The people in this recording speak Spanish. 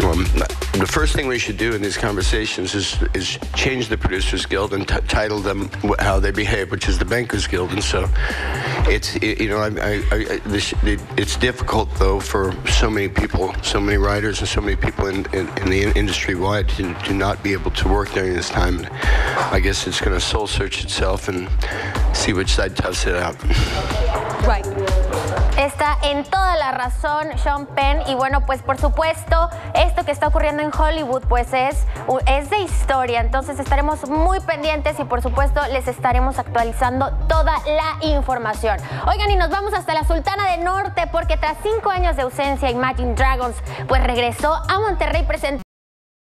The first thing we should do in these conversations is change the Producers Guild and title them how they behave, which is the Bankers Guild. And so it's it's difficult though for so many people, so many writers, and so many people in the industry wide to not be able to work during this time. I guess it's going to soul search itself and see which side toughs it out. Right. Está en toda la razón Sean Penn, y bueno, pues por supuesto esto que está ocurriendo en Hollywood pues es de historia, entonces estaremos muy pendientes y por supuesto les estaremos actualizando toda la información. Oigan, y nos vamos hasta la Sultana del Norte porque tras 5 años de ausencia Imagine Dragons pues regresó a Monterrey presentando